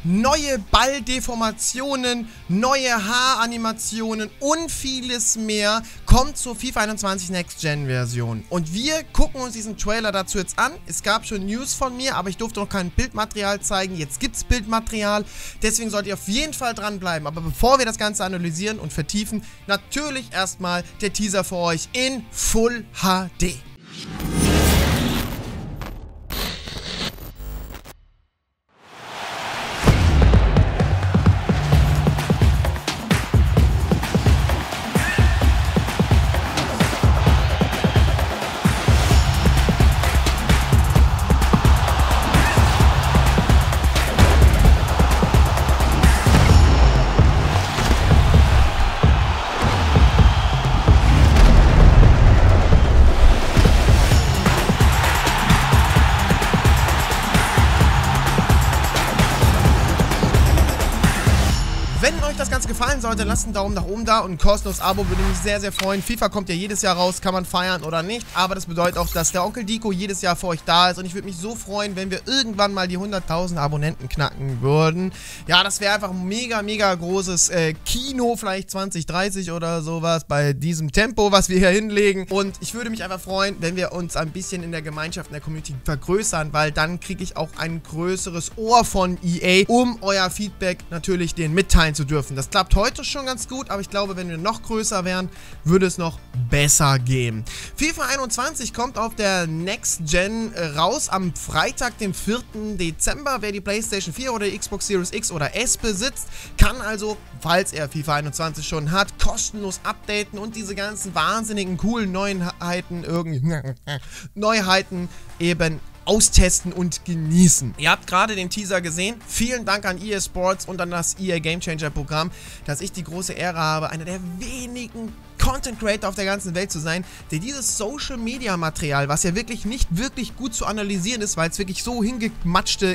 neue Balldeformationen, neue Haaranimationen und vieles mehr kommt zur FIFA 21 Next Gen Version. Und wir gucken uns diesen Trailer dazu jetzt an. Es gab schon News von mir, aber ich durfte noch kein Bildmaterial zeigen. Jetzt gibt es Bildmaterial, deswegen solltet ihr auf jeden Fall dranbleiben. Aber bevor wir das Ganze analysieren und vertiefen, natürlich erstmal der Teaser für euch in Full HD. Wenn euch das Ganze gefallen sollte, lasst einen Daumen nach oben da und ein kostenloses Abo, würde mich sehr, sehr freuen. FIFA kommt ja jedes Jahr raus, kann man feiern oder nicht, aber das bedeutet auch, dass der Onkel Diko jedes Jahr für euch da ist und ich würde mich so freuen, wenn wir irgendwann mal die 100.000 Abonnenten knacken würden. Ja, das wäre einfach ein mega, mega großes Kino, vielleicht 2030 oder sowas, bei diesem Tempo, was wir hier hinlegen. Und ich würde mich einfach freuen, wenn wir uns ein bisschen in der Gemeinschaft, in der Community vergrößern, weil dann kriege ich auch ein größeres Ohr von EA, um euer Feedback natürlich denen mitteilen zu dürfen. Das klappt heute schon ganz gut, aber ich glaube, wenn wir noch größer wären, würde es noch besser gehen. FIFA 21 kommt auf der Next Gen raus am Freitag, dem 4. Dezember. Wer die PlayStation 4 oder die Xbox Series X oder S besitzt, kann also, falls er FIFA 21 schon hat, kostenlos updaten und diese ganzen wahnsinnigen, coolen Neuheiten eben austesten und genießen. Ihr habt gerade den Teaser gesehen. Vielen Dank an EA Sports und an das EA Game Changer Programm, dass ich die große Ehre habe, einer der wenigen Content Creator auf der ganzen Welt zu sein, der dieses Social Media Material, was ja wirklich nicht wirklich gut zu analysieren ist, weil es wirklich so hingematschte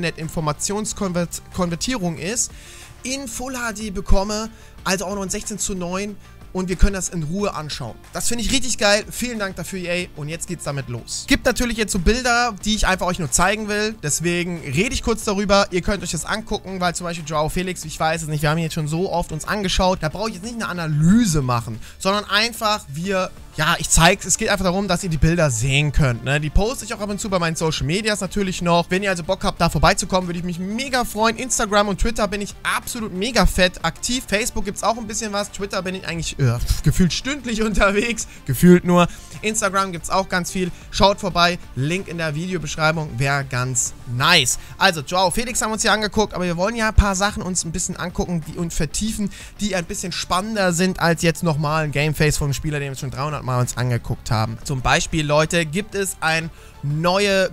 Internet-Informationskonvertierung ist, in Full HD bekomme, also auch noch in 16:9. Und wir können das in Ruhe anschauen. Das finde ich richtig geil. Vielen Dank dafür, EA. Und jetzt geht's damit los. Gibt natürlich jetzt so Bilder, die ich einfach euch nur zeigen will. Deswegen rede ich kurz darüber. Ihr könnt euch das angucken, weil zum Beispiel Joao Felix, ich weiß es nicht, wir haben ihn jetzt schon so oft uns angeschaut. Da brauche ich jetzt nicht eine Analyse machen, sondern einfach ich zeige es geht einfach darum, dass ihr die Bilder sehen könnt, ne? Die poste ich auch ab und zu bei meinen Social Medias natürlich noch. Wenn ihr also Bock habt, da vorbeizukommen, würde ich mich mega freuen. Instagram und Twitter bin ich absolut mega fett aktiv. Facebook gibt es auch ein bisschen was. Twitter bin ich eigentlich gefühlt stündlich unterwegs. Gefühlt nur. Instagram gibt es auch ganz viel. Schaut vorbei. Link in der Videobeschreibung. Wäre ganz nice. Also, Joao Felix haben wir uns hier angeguckt, aber wir wollen ja ein paar Sachen uns ein bisschen angucken und vertiefen, die ein bisschen spannender sind als jetzt nochmal ein Gameface von einem Spieler, den wir schon 300 Mal uns angeguckt haben. Zum Beispiel, Leute, gibt es ein neue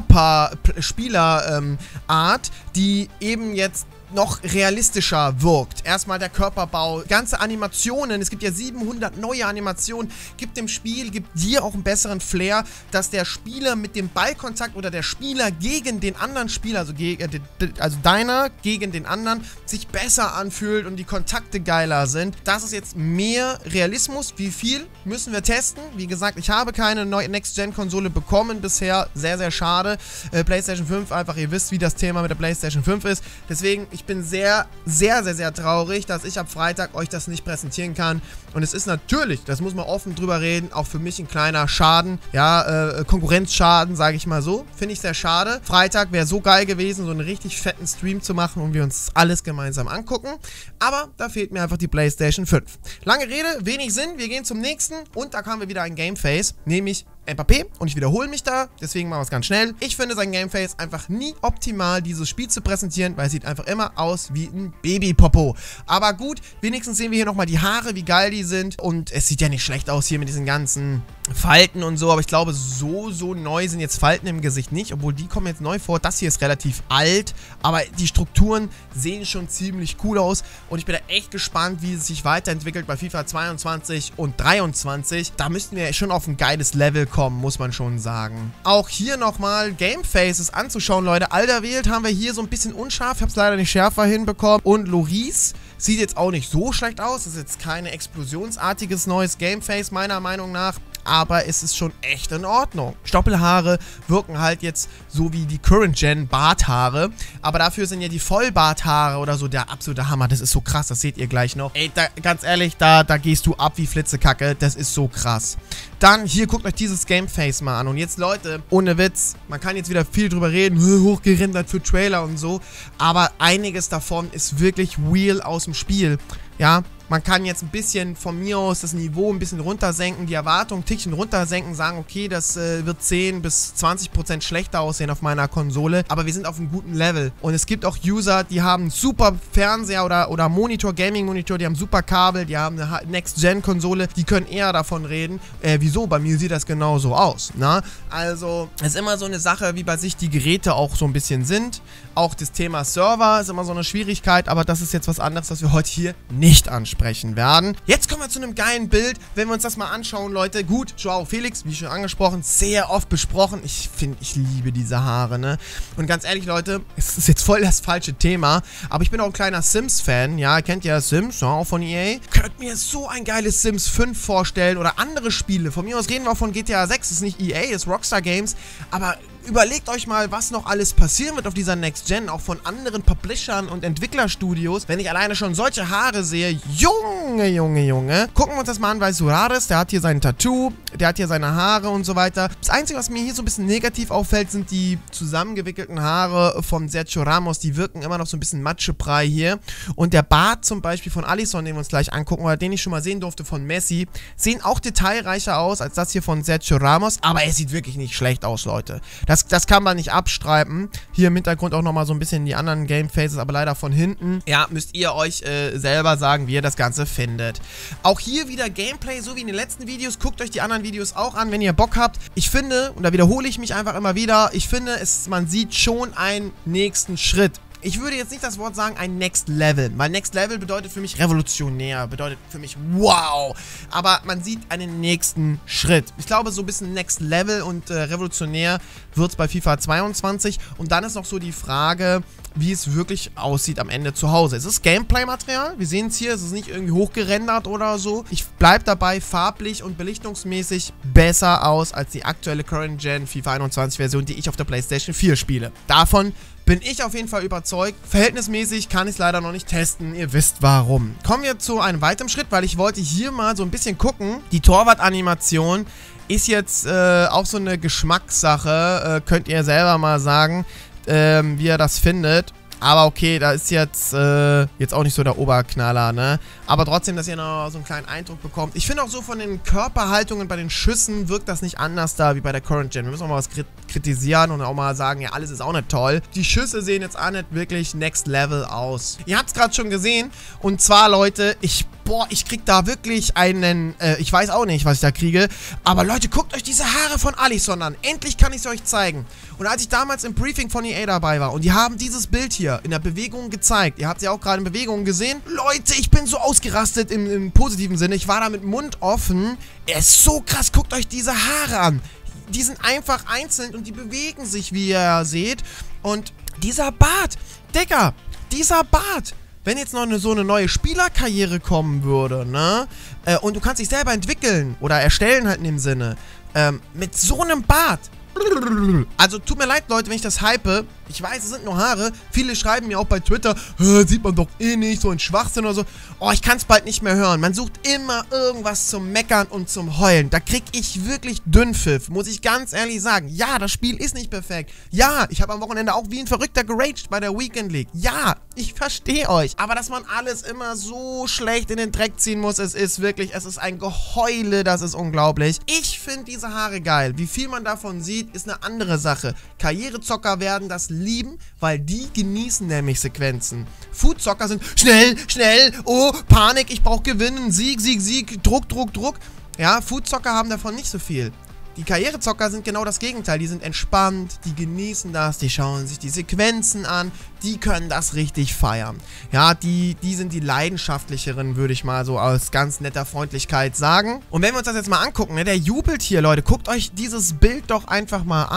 Körperspielerart, die eben jetzt noch realistischer wirkt. Erstmal der Körperbau, ganze Animationen, es gibt ja 700 neue Animationen, gibt dem Spiel, gibt dir auch einen besseren Flair, dass der Spieler mit dem Ballkontakt oder der Spieler gegen den anderen Spieler, also deiner gegen den anderen, sich besser anfühlt und die Kontakte geiler sind. Das ist jetzt mehr Realismus. Wie viel müssen wir testen? Wie gesagt, ich habe keine neue Next-Gen-Konsole bekommen bisher. Sehr, sehr schade. PlayStation 5 einfach, ihr wisst, wie das Thema mit der PlayStation 5 ist. Deswegen, ich bin sehr, sehr, sehr, sehr traurig, dass ich ab Freitag euch das nicht präsentieren kann. Und es ist natürlich, das muss man offen drüber reden, auch für mich ein kleiner Schaden. Ja, Konkurrenzschaden, sage ich mal so. Finde ich sehr schade. Freitag wäre so geil gewesen, so einen richtig fetten Stream zu machen und wir uns alles gemeinsam angucken. Aber da fehlt mir einfach die PlayStation 5. Lange Rede, wenig Sinn. Wir gehen zum nächsten und da haben wir wieder ein Gameface, nämlich Mbappé, und ich wiederhole mich da, deswegen machen wir es ganz schnell. Ich finde sein Gameface einfach nie optimal, dieses Spiel zu präsentieren, weil es sieht einfach immer aus wie ein Babypopo. Aber gut, wenigstens sehen wir hier nochmal die Haare, wie geil die sind, und es sieht ja nicht schlecht aus hier mit diesen ganzen Falten und so, aber ich glaube, so neu sind jetzt Falten im Gesicht nicht, obwohl die kommen jetzt neu vor. Das hier ist relativ alt, aber die Strukturen sehen schon ziemlich cool aus und ich bin da echt gespannt, wie es sich weiterentwickelt bei FIFA 22 und 23. Da müssten wir schon auf ein geiles Level kommen, muss man schon sagen. Auch hier nochmal Gamefaces anzuschauen, Leute. Alderweireld haben wir hier so ein bisschen unscharf, ich habe es leider nicht schärfer hinbekommen, und Lloris sieht jetzt auch nicht so schlecht aus, das ist jetzt kein explosionsartiges neues Gameface, meiner Meinung nach. aber es ist schon echt in Ordnung. Stoppelhaare wirken halt jetzt so wie die Current-Gen Barthaare, aber dafür sind ja die Vollbarthaare oder so der absolute Hammer. Das ist so krass, das seht ihr gleich noch. Ey, ganz ehrlich, da gehst du ab wie Flitzekacke. Das ist so krass. Dann, hier, guckt euch dieses Gameface mal an. Und jetzt, Leute, ohne Witz, man kann jetzt wieder viel drüber reden, hochgerendert für Trailer und so, aber einiges davon ist wirklich real aus dem Spiel. Ja, man kann jetzt ein bisschen von mir aus das Niveau ein bisschen runtersenken, die Erwartung ein Tickchen runtersenken, sagen, okay, das wird 10 bis 20% schlechter aussehen auf meiner Konsole, aber wir sind auf einem guten Level. Und es gibt auch User, die haben einen super Fernseher oder Monitor, Gaming-Monitor, die haben super Kabel, die haben eine Next-Gen-Konsole, die können eher davon reden. Wieso? Bei mir sieht das genauso aus, ne? Also, es ist immer so eine Sache, wie bei sich die Geräte auch so ein bisschen sind. Auch das Thema Server ist immer so eine Schwierigkeit, aber das ist jetzt was anderes, was wir heute hier nicht ansprechen werden. Jetzt kommen wir zu einem geilen Bild, wenn wir uns das mal anschauen, Leute. Gut, Joao Felix, wie schon angesprochen, sehr oft besprochen. Ich liebe diese Haare, ne? Und ganz ehrlich, Leute, es ist jetzt voll das falsche Thema, aber ich bin auch ein kleiner Sims-Fan, ja, kennt ihr Sims, ja, auch von EA. Könnt mir so ein geiles Sims 5 vorstellen oder andere Spiele. Von mir aus reden wir auch von GTA 6, das ist nicht EA, das ist Rockstar Games, aber überlegt euch mal, was noch alles passieren wird auf dieser Next Gen, auch von anderen Publishern und Entwicklerstudios. Wenn ich alleine schon solche Haare sehe, Junge, Junge, Junge. Gucken wir uns das mal an bei Suraris, der hat hier sein Tattoo, der hat hier seine Haare und so weiter. Das Einzige, was mir hier so ein bisschen negativ auffällt, sind die zusammengewickelten Haare von Sergio Ramos. Die wirken immer noch so ein bisschen Matschebrei hier. Und der Bart zum Beispiel von Alisson, den wir uns gleich angucken, oder den ich schon mal sehen durfte von Messi, sehen auch detailreicher aus als das hier von Sergio Ramos. Aber er sieht wirklich nicht schlecht aus, Leute. Das kann man nicht abstreiten. Hier im Hintergrund auch nochmal so ein bisschen die anderen Gamefaces, aber leider von hinten. Ja, müsst ihr euch selber sagen, wie ihr das Ganze findet. Auch hier wieder Gameplay, so wie in den letzten Videos. Guckt euch die anderen Videos auch an, wenn ihr Bock habt. Ich finde, und da wiederhole ich mich einfach immer wieder, ich finde, man sieht schon einen nächsten Schritt. Ich würde jetzt nicht das Wort sagen, ein Next Level, weil Next Level bedeutet für mich revolutionär, bedeutet für mich wow, aber man sieht einen nächsten Schritt. Ich glaube, so ein bisschen Next Level und revolutionär wird es bei FIFA 22 und dann ist noch so die Frage, wie es wirklich aussieht am Ende zu Hause. Es ist Gameplay-Material, wir sehen es hier, es ist nicht irgendwie hochgerendert oder so. Ich bleibe dabei, farblich und belichtungsmäßig besser aus als die aktuelle Current-Gen FIFA 21-Version, die ich auf der PlayStation 4 spiele. Davon bin ich auf jeden Fall überzeugt. Verhältnismäßig kann ich es leider noch nicht testen. Ihr wisst warum. Kommen wir zu einem weiteren Schritt, weil ich wollte hier mal so ein bisschen gucken. Die Torwart-Animation ist jetzt auch so eine Geschmackssache. Könnt ihr selber mal sagen, wie ihr das findet. Aber okay, da ist jetzt auch nicht so der Oberknaller, ne? Aber trotzdem, dass ihr noch so einen kleinen Eindruck bekommt. Ich finde auch so von den Körperhaltungen bei den Schüssen wirkt das nicht anders da wie bei der Current Gen. Wir müssen auch mal was kritisieren und auch mal sagen, ja, alles ist auch nicht toll. Die Schüsse sehen jetzt auch nicht wirklich Next Level aus. Ihr habt es gerade schon gesehen. Und zwar, Leute, ich krieg da wirklich einen, ich weiß auch nicht, was ich da kriege. Aber Leute, guckt euch diese Haare von Alisson an. Endlich kann ich es euch zeigen. Und als ich damals im Briefing von EA dabei war und die haben dieses Bild hier in der Bewegung gezeigt. Ihr habt es ja auch gerade in Bewegung gesehen. Leute, ich bin so ausgerastet im positiven Sinne. Ich war da mit Mund offen. Er ist so krass. Guckt euch diese Haare an. Die sind einfach einzeln und die bewegen sich, wie ihr seht. Und dieser Bart, Digga, dieser Bart. Wenn jetzt noch so eine neue Spielerkarriere kommen würde, ne? Und du kannst dich selber entwickeln oder erstellen halt in dem Sinne. Mit so einem Bart. Also tut mir leid, Leute, wenn ich das hype. Ich weiß, es sind nur Haare. Viele schreiben mir auch bei Twitter, sieht man doch eh nicht, so ein Schwachsinn oder so. Oh, ich kann es bald nicht mehr hören. Man sucht immer irgendwas zum Meckern und zum Heulen. Da krieg ich wirklich Dünnpfiff, muss ich ganz ehrlich sagen. Ja, das Spiel ist nicht perfekt. Ja, ich habe am Wochenende auch wie ein Verrückter geraged bei der Weekend League. Ja, ich verstehe euch. Aber dass man alles immer so schlecht in den Dreck ziehen muss, es ist ein Geheule, das ist unglaublich. Ich finde diese Haare geil. Wie viel man davon sieht, ist eine andere Sache. Karrierezocker werden das lieben, weil die genießen nämlich Sequenzen. Foodzocker sind schnell, schnell, oh, Panik, ich brauche gewinnen, Sieg, Sieg, Sieg, Druck, Druck, Druck. Ja, Foodzocker haben davon nicht so viel. Die Karrierezocker sind genau das Gegenteil. Die sind entspannt, die genießen das, die schauen sich die Sequenzen an, die können das richtig feiern. Ja, die sind die leidenschaftlicheren, würde ich mal so aus ganz netter Freundlichkeit sagen. Und wenn wir uns das jetzt mal angucken, ne, der jubelt hier, Leute. Guckt euch dieses Bild doch einfach mal an.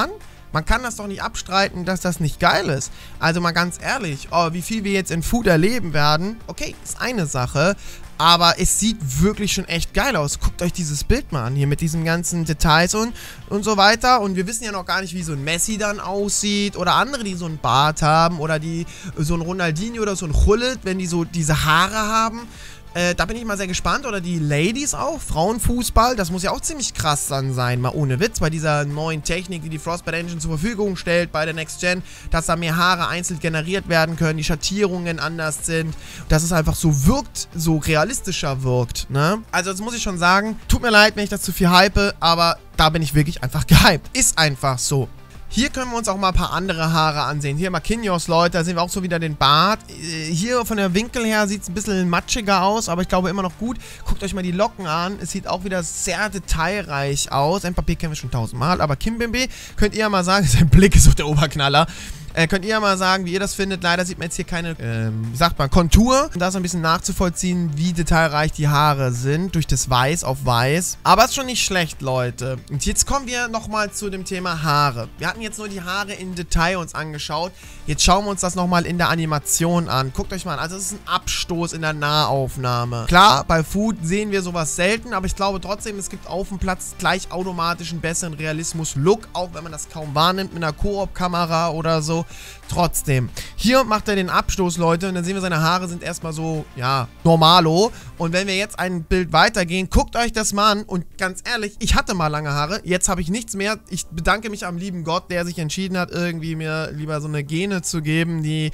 Man kann das doch nicht abstreiten, dass das nicht geil ist. Also mal ganz ehrlich, oh, wie viel wir jetzt in Food erleben werden, okay, ist eine Sache, aber es sieht wirklich schon echt geil aus. Guckt euch dieses Bild mal an, hier mit diesen ganzen Details und so weiter. Und wir wissen ja noch gar nicht, wie so ein Messi dann aussieht oder andere, die so einen Bart haben oder die so ein Ronaldinho oder so ein Hullet, wenn die so diese Haare haben. Da bin ich mal sehr gespannt. Oder die Ladies auch. Frauenfußball. Das muss ja auch ziemlich krass dann sein. Mal ohne Witz. Bei dieser neuen Technik, die die Frostbite Engine zur Verfügung stellt bei der Next Gen. Dass da mehr Haare einzeln generiert werden können. Die Schattierungen anders sind. Dass es einfach so wirkt. So realistischer wirkt. Ne? Also das muss ich schon sagen. Tut mir leid, wenn ich das zu viel hype. Aber da bin ich wirklich einfach gehypt. Ist einfach so. Hier können wir uns auch mal ein paar andere Haare ansehen. Hier Marquinhos, Leute, da sehen wir auch so wieder den Bart. Hier von der Winkel her sieht es ein bisschen matschiger aus, aber ich glaube immer noch gut. Guckt euch mal die Locken an. Es sieht auch wieder sehr detailreich aus. Mbappé kennen wir schon 1000-mal, aber Kimpembe, könnt ihr ja mal sagen, sein Blick ist doch der Oberknaller. Könnt ihr ja mal sagen, wie ihr das findet. Leider sieht man jetzt hier keine, wie sagt man, Kontur. Da ist ein bisschen nachzuvollziehen, wie detailreich die Haare sind. Durch das Weiß auf Weiß. Aber ist schon nicht schlecht, Leute. Und jetzt kommen wir nochmal zu dem Thema Haare. Wir hatten jetzt nur die Haare in Detail uns angeschaut. Jetzt schauen wir uns das nochmal in der Animation an. Guckt euch mal an. Also es ist ein Abstoß in der Nahaufnahme. Klar, bei Food sehen wir sowas selten. Aber ich glaube trotzdem, es gibt auf dem Platz gleich automatisch einen besseren Realismus-Look. Auch wenn man das kaum wahrnimmt mit einer Koop-Kamera oder so. Trotzdem. Hier macht er den Abstoß, Leute. Und dann sehen wir, seine Haare sind erstmal so, ja, normalo. Und wenn wir jetzt ein Bild weitergehen, guckt euch das mal an. Und ganz ehrlich, ich hatte mal lange Haare. Jetzt habe ich nichts mehr. Ich bedanke mich am lieben Gott, der sich entschieden hat, irgendwie mir lieber so eine Gene zu geben, die,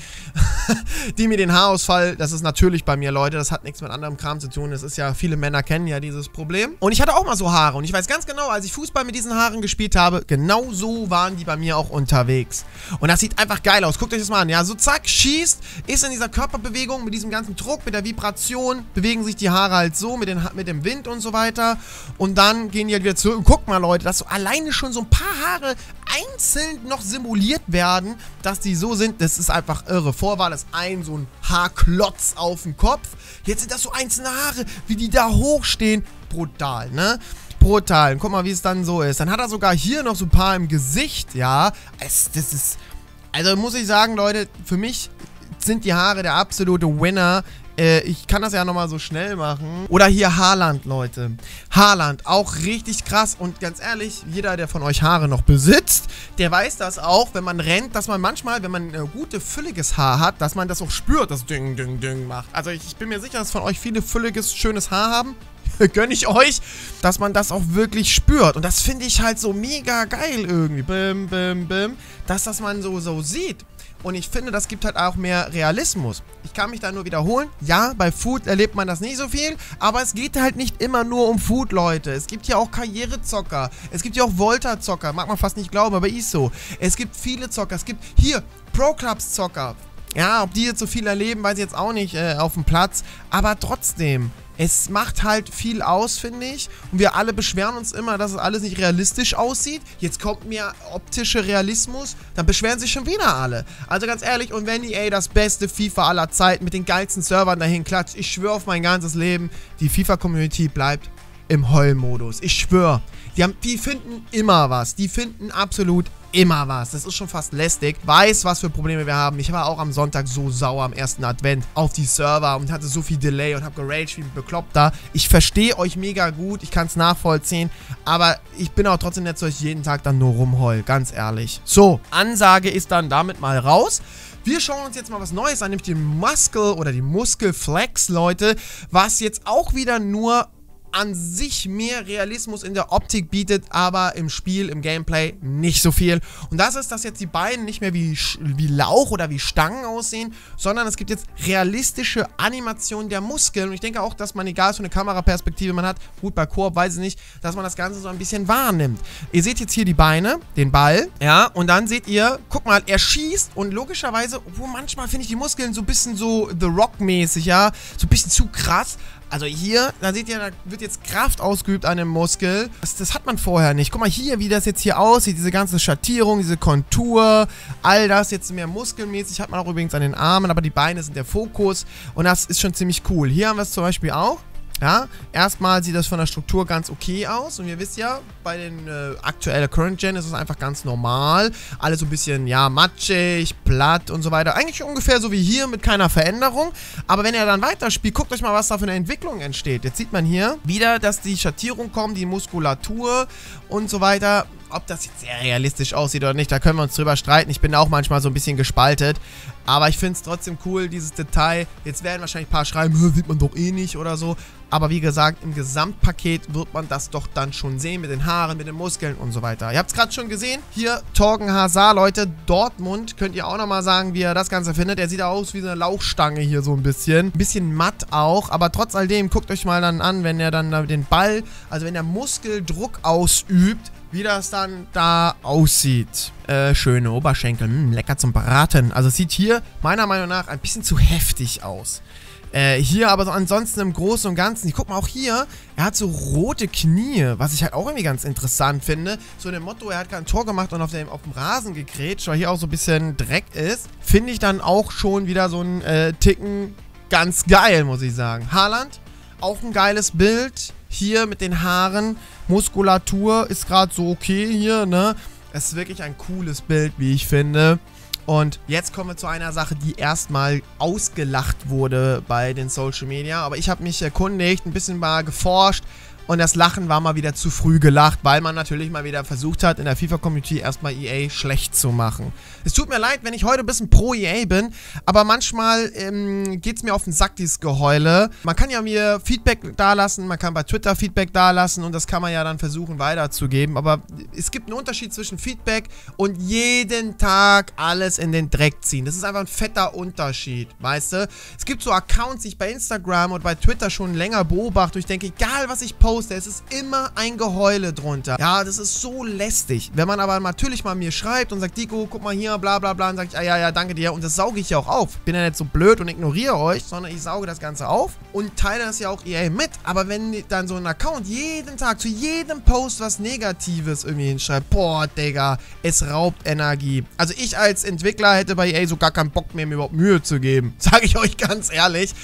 die mir den Haarausfall, das ist natürlich bei mir, Leute. Das hat nichts mit anderem Kram zu tun. Das ist ja, viele Männer kennen ja dieses Problem. Und ich hatte auch mal so Haare. Und ich weiß ganz genau, als ich Fußball mit diesen Haaren gespielt habe, genau so waren die bei mir auch unterwegs. Und das sieht einfach geil aus. Guckt euch das mal an. Ja, so zack, schießt, ist in dieser Körperbewegung, mit diesem ganzen Druck, mit der Vibration, bewegen sich die Haare halt so, mit dem Wind und so weiter. Und dann gehen die halt wieder zurück. Und guckt mal, Leute, dass so alleine schon so ein paar Haare einzeln noch simuliert werden, dass die so sind. Das ist einfach irre. Vorher war das so ein Haarklotz auf dem Kopf. Jetzt sind das so einzelne Haare, wie die da hochstehen. Brutal, ne? Brutal. Guck mal, wie es dann so ist. Dann hat er sogar hier noch so ein paar im Gesicht, ja. Das ist... Also muss ich sagen, Leute, für mich sind die Haare der absolute Winner. Ich kann das ja nochmal so schnell machen. Oder hier Haaland, Leute. Haaland, auch richtig krass. Und ganz ehrlich, jeder, der von euch Haare noch besitzt, der weiß das auch, wenn man rennt, dass man manchmal, wenn man ein gutes, fülliges Haar hat, dass man das auch spürt, das Ding, Ding, Ding macht. Also ich bin mir sicher, dass von euch viele fülliges, schönes Haar haben. Gönne ich euch, dass man das auch wirklich spürt. Und das finde ich halt so mega geil irgendwie. Bim, bim, bim. Dass das man so sieht. Und ich finde, das gibt halt auch mehr Realismus. Ich kann mich da nur wiederholen. Ja, bei Food erlebt man das nicht so viel. Aber es geht halt nicht immer nur um Food, Leute. Es gibt ja auch Karrierezocker. Es gibt ja auch Volta-Zocker. Mag man fast nicht glauben, aber ist so. Es gibt viele Zocker. Es gibt hier Pro-Clubs-Zocker. Ja, ob die jetzt so viel erleben, weiß ich jetzt auch nicht auf dem Platz. Aber trotzdem, es macht halt viel aus, finde ich. Und wir alle beschweren uns immer, dass es alles nicht realistisch aussieht. Jetzt kommt mir optischer Realismus, dann beschweren sich schon wieder alle. Also ganz ehrlich, und wenn EA das beste FIFA aller Zeiten mit den geilsten Servern dahin klatscht, ich schwöre auf mein ganzes Leben, die FIFA-Community bleibt im Heulmodus. Ich schwöre. Die finden immer was. Die finden absolut immer was. Das ist schon fast lästig. Weiß, was für Probleme wir haben. Ich war auch am Sonntag so sauer am ersten Advent auf die Server und hatte so viel Delay und habe geraged wie ein Bekloppter. Ich verstehe euch mega gut. Ich kann es nachvollziehen. Aber ich bin auch trotzdem nicht so, dass ich jeden Tag dann nur rumheul. Ganz ehrlich. So, Ansage ist dann damit mal raus. Wir schauen uns jetzt mal was Neues an, nämlich den Muscle oder die Muskelflex, Leute, was jetzt auch wieder nur an sich mehr Realismus in der Optik bietet, aber im Spiel, im Gameplay nicht so viel. Und das ist, dass jetzt die Beine nicht mehr wie Lauch oder wie Stangen aussehen, sondern es gibt jetzt realistische Animationen der Muskeln. Und ich denke auch, dass man, egal was für eine Kameraperspektive man hat, gut, bei Koop weiß ich nicht, dass man das Ganze so ein bisschen wahrnimmt. Ihr seht jetzt hier die Beine, den Ball, ja, und dann seht ihr, guck mal, er schießt und logischerweise, obwohl manchmal finde ich die Muskeln so ein bisschen so The Rock-mäßig, ja, so ein bisschen zu krass. Also hier, da seht ihr, da wird jetzt Kraft ausgeübt an dem Muskel. Das hat man vorher nicht. Guck mal hier, wie das jetzt hier aussieht. Diese ganze Schattierung, diese Kontur, all das jetzt mehr muskelmäßig. Hat man auch übrigens an den Armen, aber die Beine sind der Fokus. Und das ist schon ziemlich cool. Hier haben wir es zum Beispiel auch. Ja, erstmal sieht das von der Struktur ganz okay aus und ihr wisst ja, bei den aktuellen Current Gen ist es einfach ganz normal. Alles so ein bisschen, ja, matschig, platt und so weiter. Eigentlich ungefähr so wie hier mit keiner Veränderung. Aber wenn ihr dann weiterspielt, guckt euch mal, was da für eine Entwicklung entsteht. Jetzt sieht man hier wieder, dass die Schattierung kommt, die Muskulatur und so weiter. Ob das jetzt sehr realistisch aussieht oder nicht, da können wir uns drüber streiten. Ich bin auch manchmal so ein bisschen gespaltet. Aber ich finde es trotzdem cool, dieses Detail. Jetzt werden wahrscheinlich ein paar schreiben, sieht man doch eh nicht oder so. Aber wie gesagt, im Gesamtpaket wird man das doch dann schon sehen mit den Haaren, mit den Muskeln und so weiter. Ihr habt es gerade schon gesehen. Hier Thorgan Hazard, Leute, Dortmund. Könnt ihr auch nochmal sagen, wie ihr das Ganze findet. Er sieht aus wie so eine Lauchstange hier so ein bisschen. Ein bisschen matt auch, aber trotz alledem, guckt euch mal dann an, wenn er dann den Ball, also wenn der Muskel Druck ausübt, wie das dann da aussieht. Schöne Oberschenkel. Lecker zum Braten. Also es sieht hier meiner Meinung nach ein bisschen zu heftig aus. Hier aber so ansonsten im Großen und Ganzen. Ich guck mal auch hier. Er hat so rote Knie, was ich halt auch irgendwie ganz interessant finde. So in dem Motto, er hat kein Tor gemacht und auf dem Rasen gegrätscht, weil hier auch so ein bisschen Dreck ist. Finde ich dann auch schon wieder so ein Ticken ganz geil, muss ich sagen. Haaland, auch ein geiles Bild. Hier mit den Haaren. Muskulatur ist gerade so okay hier, ne? Es ist wirklich ein cooles Bild, wie ich finde. Und jetzt kommen wir zu einer Sache, die erstmal ausgelacht wurde bei den Social Media. Aber ich habe mich erkundigt, ein bisschen mal geforscht. Und das Lachen war mal wieder zu früh gelacht, weil man natürlich mal wieder versucht hat, in der FIFA-Community erstmal EA schlecht zu machen. Es tut mir leid, wenn ich heute ein bisschen pro EA bin, aber manchmal geht es mir auf den Sack, dieses Geheule. Man kann ja mir Feedback dalassen, man kann bei Twitter Feedback dalassen und das kann man ja dann versuchen weiterzugeben. Aber es gibt einen Unterschied zwischen Feedback und jeden Tag alles in den Dreck ziehen. Das ist einfach ein fetter Unterschied, weißt du? Es gibt so Accounts, die ich bei Instagram und bei Twitter schon länger beobachte und ich denke, egal was ich poste, es ist immer ein Geheule drunter. Ja, das ist so lästig. Wenn man aber natürlich mal mir schreibt und sagt, Diko, guck mal hier, bla bla bla, dann sage ich, ja, danke dir. Und das sauge ich ja auch auf. Bin ja nicht so blöd und ignoriere euch, sondern ich sauge das Ganze auf und teile das ja auch EA mit. Aber wenn dann so ein Account jeden Tag zu jedem Post was Negatives irgendwie hinschreibt, boah, Digga, es raubt Energie. Also ich als Entwickler hätte bei EA so gar keinen Bock mehr, mir überhaupt Mühe zu geben. Sage ich euch ganz ehrlich.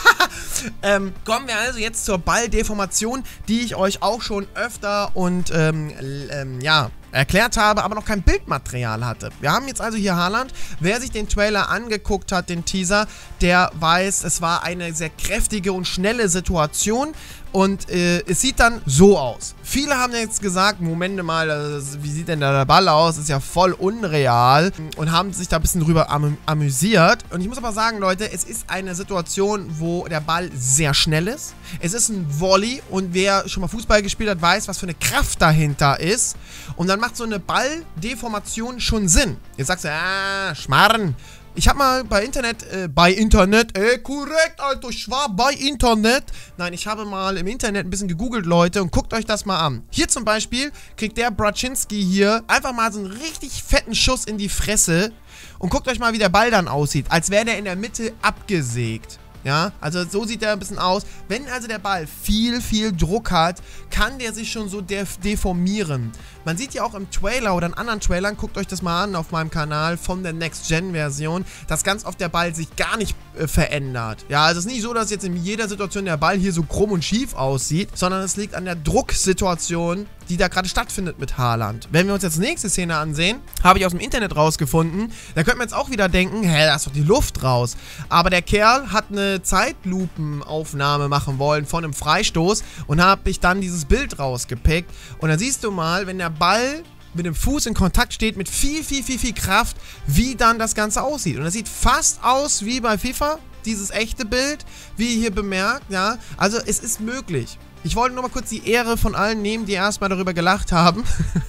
Kommen wir also jetzt zur Balldeformation, die ich euch auch schon öfter und ja, erklärt habe, aber noch kein Bildmaterial hatte. Wir haben jetzt also hier Haaland. Wer sich den Trailer angeguckt hat, den Teaser, der weiß, es war eine sehr kräftige und schnelle Situation. Und es sieht dann so aus. Viele haben jetzt gesagt, Moment mal, wie sieht denn da der Ball aus? Das ist ja voll unreal. Und haben sich da ein bisschen drüber amüsiert. Und ich muss aber sagen, Leute, es ist eine Situation, wo der Ball sehr schnell ist. Es ist ein Volley. Und wer schon mal Fußball gespielt hat, weiß, was für eine Kraft dahinter ist. Und dann macht so eine Balldeformation schon Sinn. Jetzt sagst du, Schmarrn. Ich habe mal bei Internet, korrekt, Alter, ich war bei Internet. Nein, ich habe mal im Internet ein bisschen gegoogelt, Leute, und guckt euch das mal an. Hier zum Beispiel kriegt der Braczynski hier einfach mal so einen richtig fetten Schuss in die Fresse und guckt euch mal, wie der Ball dann aussieht, als wäre der in der Mitte abgesägt. Ja, also so sieht der ein bisschen aus. Wenn also der Ball viel Druck hat, kann der sich schon so deformieren. Man sieht ja auch im Trailer oder in anderen Trailern, guckt euch das mal an auf meinem Kanal von der Next-Gen-Version, dass ganz oft der Ball sich gar nicht verändert. Ja, also es ist nicht so, dass jetzt in jeder Situation der Ball hier so krumm und schief aussieht, sondern es liegt an der Drucksituation, die da gerade stattfindet mit Haaland. Wenn wir uns jetzt die nächste Szene ansehen, habe ich aus dem Internet rausgefunden, da könnte man jetzt auch wieder denken, hä, da ist doch die Luft raus. Aber der Kerl hat eine Zeitlupenaufnahme machen wollen von einem Freistoß und habe ich dann dieses Bild rausgepickt. Und dann siehst du mal, wenn der Ball mit dem Fuß in Kontakt steht, mit viel Kraft, wie dann das Ganze aussieht. Und das sieht fast aus wie bei FIFA, dieses echte Bild, wie ihr hier bemerkt, ja. Also es ist möglich. Ich wollte nur mal kurz die Ehre von allen nehmen, die erstmal darüber gelacht haben.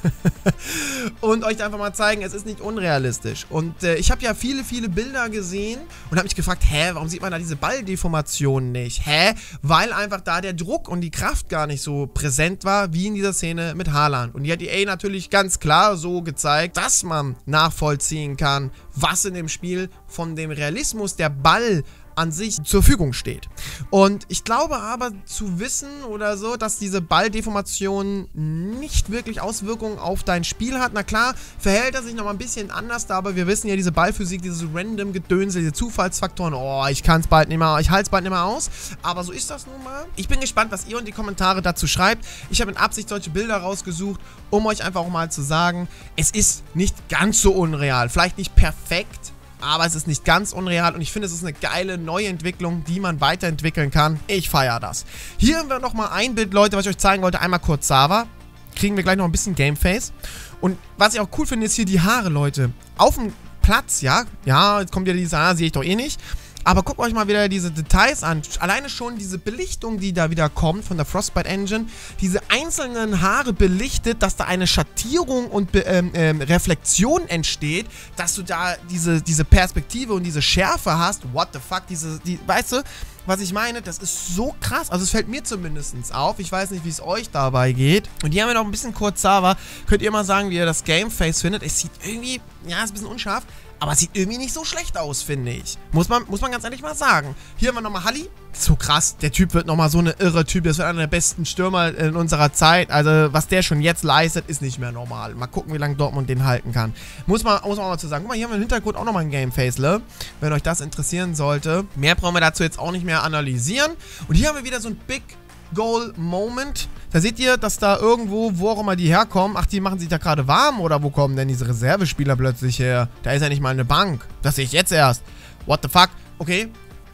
Und euch einfach mal zeigen, es ist nicht unrealistisch. Und ich habe ja viele Bilder gesehen und habe mich gefragt, warum sieht man da diese Balldeformation nicht? Weil einfach da der Druck und die Kraft gar nicht so präsent war, wie in dieser Szene mit Haaland. Und die hat EA natürlich ganz klar so gezeigt, dass man nachvollziehen kann, was in dem Spiel von dem Realismus der Ball an sich zur Verfügung steht. Und ich glaube aber zu wissen oder so, dass diese Balldeformation nicht wirklich Auswirkungen auf dein Spiel hat. Na klar, verhält er sich nochmal ein bisschen anders, aber wir wissen ja, diese Ballphysik, dieses random Gedönse, diese Zufallsfaktoren, oh, ich kann es bald nicht mehr, ich halte es bald nicht mehr aus. Aber so ist das nun mal. Ich bin gespannt, was ihr in die Kommentare dazu schreibt. Ich habe in Absicht solche Bilder rausgesucht, um euch einfach auch mal zu sagen, es ist nicht ganz so unreal. Vielleicht nicht perfekt, aber es ist nicht ganz unreal und ich finde, es ist eine geile neue Entwicklung, die man weiterentwickeln kann. Ich feiere das. Hier haben wir nochmal ein Bild, Leute, was ich euch zeigen wollte. Einmal kurz Sava. Kriegen wir gleich noch ein bisschen Gameface. Und was ich auch cool finde, ist hier die Haare, Leute. Auf dem Platz, ja, jetzt kommt wieder diese Haare, sehe ich doch eh nicht. Aber guckt euch mal wieder diese Details an. Alleine schon diese Belichtung, die da wieder kommt von der Frostbite Engine. Diese einzelnen Haare belichtet, dass da eine Schattierung und Reflexion entsteht. Dass du da diese Perspektive und diese Schärfe hast. What the fuck? Weißt du, was ich meine? Das ist so krass. Also es fällt mir zumindest auf. Ich weiß nicht, wie es euch dabei geht. Und hier haben wir noch ein bisschen kurz Sava. Könnt ihr mal sagen, wie ihr das Gameface findet? Es sieht irgendwie, ja, ist ein bisschen unscharf. Aber es sieht irgendwie nicht so schlecht aus, finde ich. Muss man ganz ehrlich mal sagen. Hier haben wir nochmal Halli. So krass. Der Typ wird nochmal so eine irre Typ. Das wird einer der besten Stürmer in unserer Zeit. Also, was der schon jetzt leistet, ist nicht mehr normal. Mal gucken, wie lange Dortmund den halten kann. Muss man auch mal zu sagen. Guck mal, hier haben wir im Hintergrund auch nochmal ein Gameface, wenn euch das interessieren sollte. Mehr brauchen wir dazu jetzt auch nicht mehr analysieren. Und hier haben wir wieder so ein Big Goal Moment. Da seht ihr, dass da irgendwo, wo auch immer die herkommen, ach, die machen sich da gerade warm oder wo kommen denn diese Reservespieler plötzlich her? Da ist ja nicht mal eine Bank. Das sehe ich jetzt erst. What the fuck? Okay.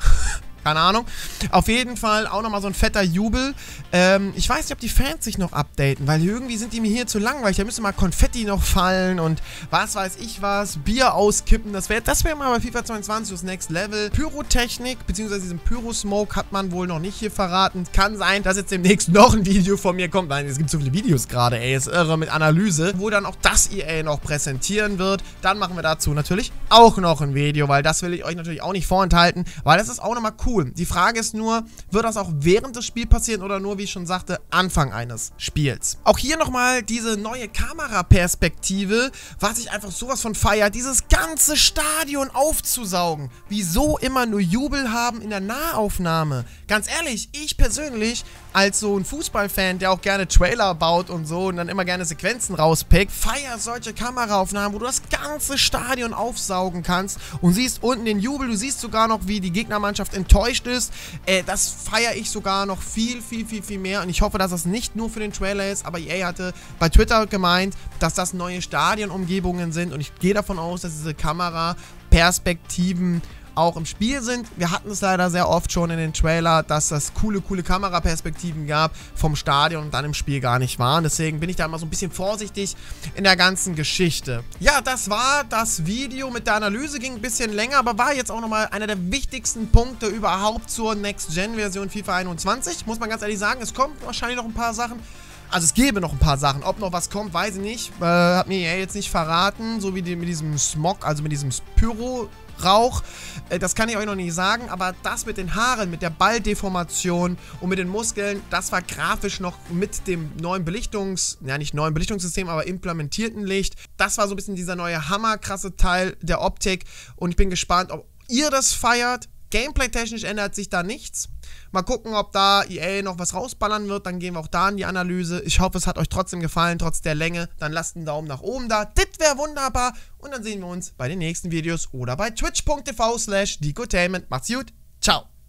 Keine Ahnung. Auf jeden Fall auch nochmal so ein fetter Jubel. Ich weiß nicht, ob die Fans sich noch updaten, weil irgendwie sind die mir hier zu langweilig. Da müsste mal Konfetti noch fallen und was weiß ich was. Bier auskippen. Das wäre mal bei FIFA 22 das Next Level. Pyrotechnik, beziehungsweise diesen Pyrosmoke hat man wohl noch nicht hier verraten. Kann sein, dass jetzt demnächst noch ein Video von mir kommt. Nein, es gibt so viele Videos gerade, ey. Ist irre mit Analyse, wo dann auch das EA noch präsentieren wird. Dann machen wir dazu natürlich auch noch ein Video, weil das will ich euch natürlich auch nicht vorenthalten, weil das ist auch nochmal cool. Die Frage ist nur, wird das auch während des Spiels passieren oder nur, wie ich schon sagte, Anfang eines Spiels? Auch hier nochmal diese neue Kameraperspektive, was ich einfach sowas von feiere, dieses ganze Stadion aufzusaugen. Wieso immer nur Jubel haben in der Nahaufnahme? Ganz ehrlich, ich persönlich, als so ein Fußballfan, der auch gerne Trailer baut und so und dann immer gerne Sequenzen rauspickt, feiere solche Kameraaufnahmen, wo du das ganze Stadion aufsaugen kannst und siehst unten den Jubel, du siehst sogar noch, wie die Gegnermannschaft enttäuscht ist. Das feiere ich sogar noch viel mehr und ich hoffe, dass das nicht nur für den Trailer ist, aber EA hatte bei Twitter gemeint, dass das neue Stadionumgebungen sind und ich gehe davon aus, dass diese Kameraperspektiven auch im Spiel sind. Wir hatten es leider sehr oft schon in den Trailer, dass das coole Kameraperspektiven gab vom Stadion und dann im Spiel gar nicht waren. Deswegen bin ich da immer so ein bisschen vorsichtig in der ganzen Geschichte. Ja, das war das Video mit der Analyse, ging ein bisschen länger, aber war jetzt auch nochmal einer der wichtigsten Punkte überhaupt zur Next-Gen-Version FIFA 21. Muss man ganz ehrlich sagen, es kommt wahrscheinlich noch ein paar Sachen. Also es gäbe noch ein paar Sachen. Ob noch was kommt, weiß ich nicht. Hat mir EA jetzt nicht verraten. So wie mit diesem Smog, also mit diesem Pyro-Rauch. Das kann ich euch noch nicht sagen. Aber das mit den Haaren, mit der Balldeformation und mit den Muskeln, das war grafisch noch mit dem neuen nicht neuen Belichtungssystem, aber implementierten Licht. Das war so ein bisschen dieser neue hammerkrasse Teil der Optik. Und ich bin gespannt, ob ihr das feiert. Gameplay-technisch ändert sich da nichts. Mal gucken, ob da EA noch was rausballern wird. Dann gehen wir auch da in die Analyse. Ich hoffe, es hat euch trotzdem gefallen, trotz der Länge. Dann lasst einen Daumen nach oben da. Das wäre wunderbar. Und dann sehen wir uns bei den nächsten Videos oder bei twitch.tv/Dikotainment. Macht's gut. Ciao.